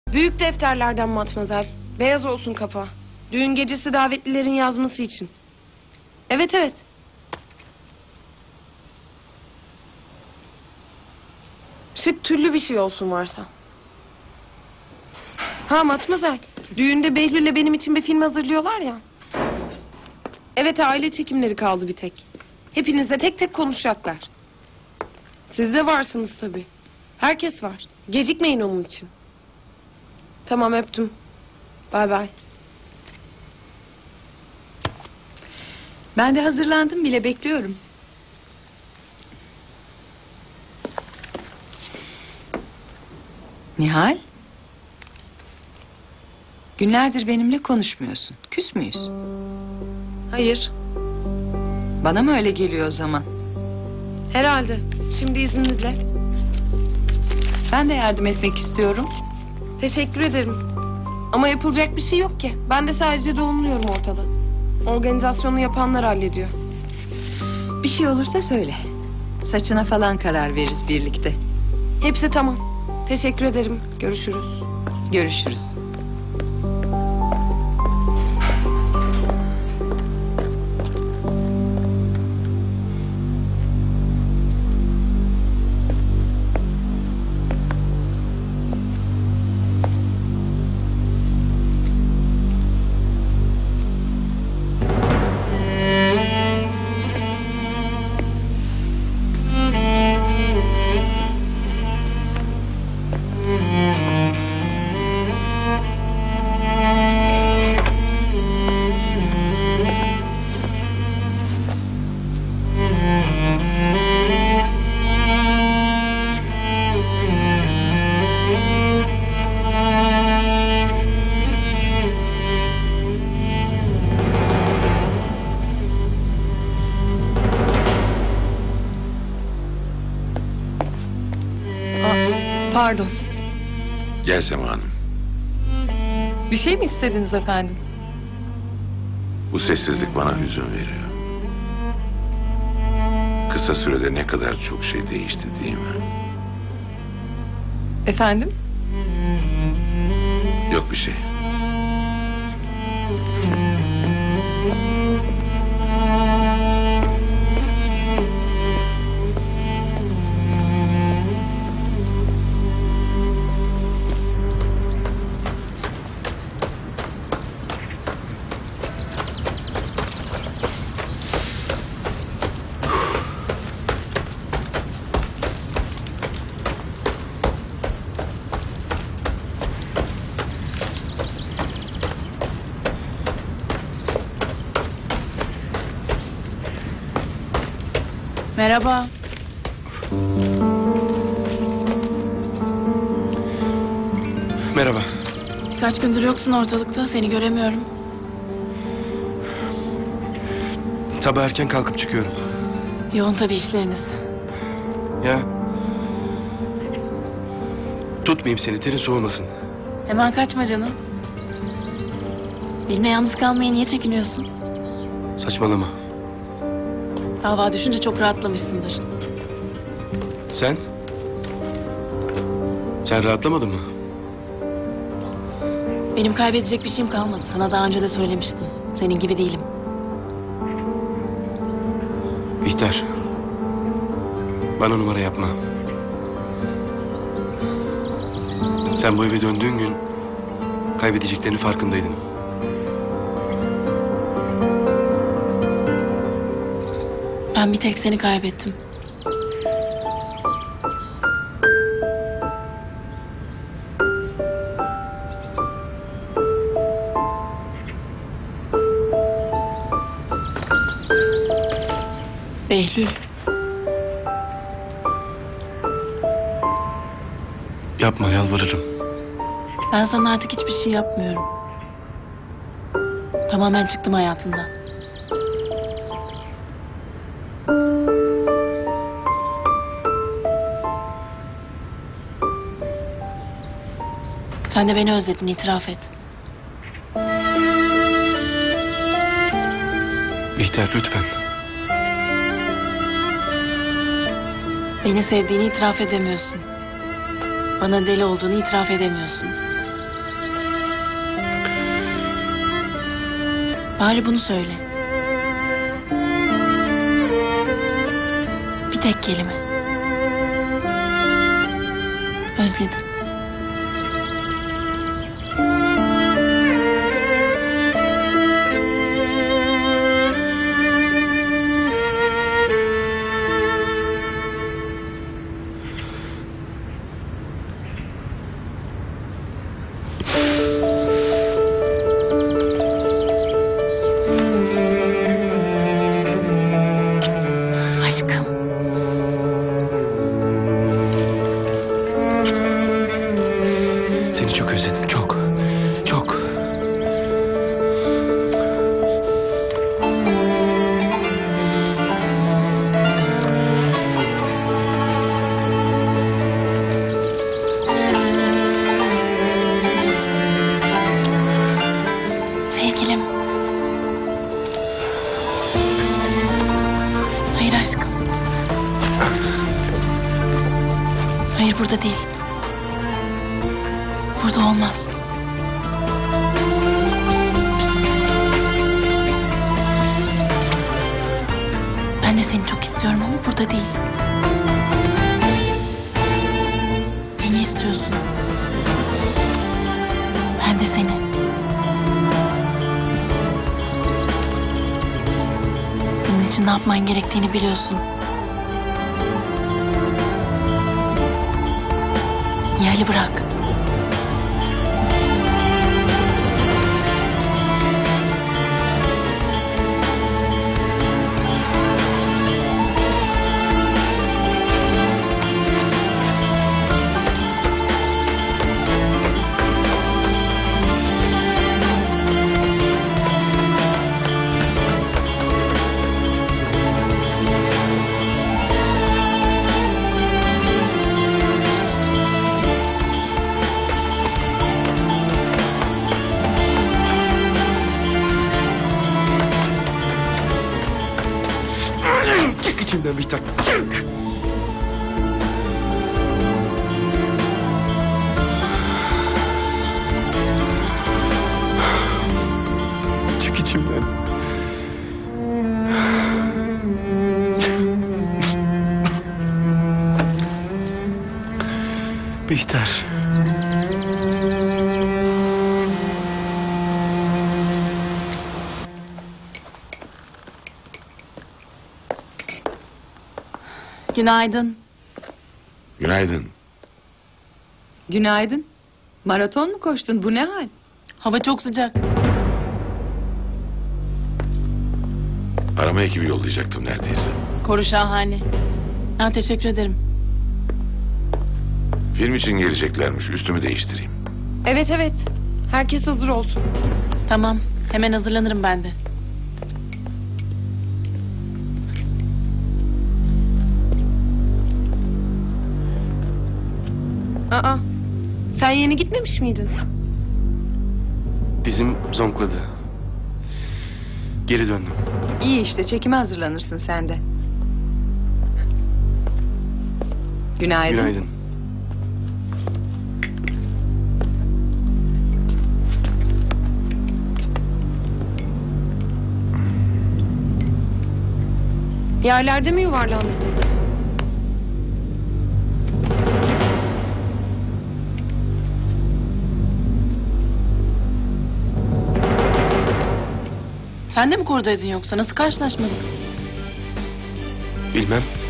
Büyük defterlerden matmazel. Beyaz olsun kapağı. Düğün gecesi davetlilerin yazması için. Evet evet. Şık tüllü bir şey olsun varsa. Ha matmazel. Düğünde Behlül'le benim için bir film hazırlıyorlar ya. Evet aile çekimleri kaldı bir tek. Hepinizle tek tek konuşacaklar. Siz de varsınız tabii. Herkes var. Gecikmeyin onun için. Tamam öptüm. Bay bay. Ben de hazırlandım bile, bekliyorum. Nihal? Günlerdir benimle konuşmuyorsun. Küs müyüz? Hayır. Bana mı öyle geliyor o zaman? Herhalde. Şimdi izninizle. Ben de yardım etmek istiyorum. Teşekkür ederim. Ama yapılacak bir şey yok ki. Ben de sadece dolanıyorum ortada. Organizasyonu yapanlar hallediyor. Bir şey olursa söyle. Saçına falan karar veririz birlikte. Hepsi tamam. Teşekkür ederim. Görüşürüz. Görüşürüz. Pardon. Gel Sema Hanım. Bir şey mi istediniz efendim? Bu sessizlik bana hüzün veriyor. Kısa sürede ne kadar çok şey değişti değil mi? Efendim? Yok bir şey. Merhaba. Merhaba. Birkaç gündür yoksun ortalıkta. Seni göremiyorum. Sabah erken kalkıp çıkıyorum. Yoğun tabii işleriniz. Ya. Tutmayayım seni, terin soğumasın. Hemen kaçma canım. Benimle yalnız kalmaya niye çekiniyorsun? Saçmalama. Dava düşünce çok rahatlamışsındır. Sen? Sen rahatlamadın mı? Benim kaybedecek bir şeyim kalmadı. Sana daha önce de söylemiştim. Senin gibi değilim. Bihter. Bana numara yapma. Sen bu eve döndüğün gün kaybedeceklerinin farkındaydın. Ben bir tek seni kaybettim. Behlül. Yapma, yalvarırım. Ben sana artık hiçbir şey yapmıyorum. Tamamen çıktım hayatından. Sen de beni özledin, itiraf et. Bihter, lütfen. Beni sevdiğini itiraf edemiyorsun. Bana deli olduğunu itiraf edemiyorsun. Bari bunu söyle. Bir tek kelime. Özledim. Aşkım. Seni çok özledim. Çok. Çok. Sevgilim. Hayır aşkım. Hayır burada değil. Burada olmaz. Ben de seni çok istiyorum ama burada değil. Beni istiyorsun. Ben de seni. Bunun için ne yapman gerektiğini biliyorsun. Nihal'i bırak. Çık içimden Bihter. Çık. Çık içimden. Bihter. Günaydın. Günaydın. Günaydın. Maraton mu koştun? Bu ne hal? Hava çok sıcak. Arama ekibi yollayacaktım neredeyse. Koru şahane. Ha, teşekkür ederim. Film için geleceklermiş. Üstümü değiştireyim. Evet evet. Herkes hazır olsun. Tamam. Hemen hazırlanırım ben de. Aa, sen yeni gitmemiş miydin? Dizim zonkladı. Geri döndüm. İyi işte, çekime hazırlanırsın sen de. Günaydın. Günaydın. Yerlerde mi yuvarlandın? Sen de mi korudaydın yoksa? Nasıl karşılaşmadık? Bilmem.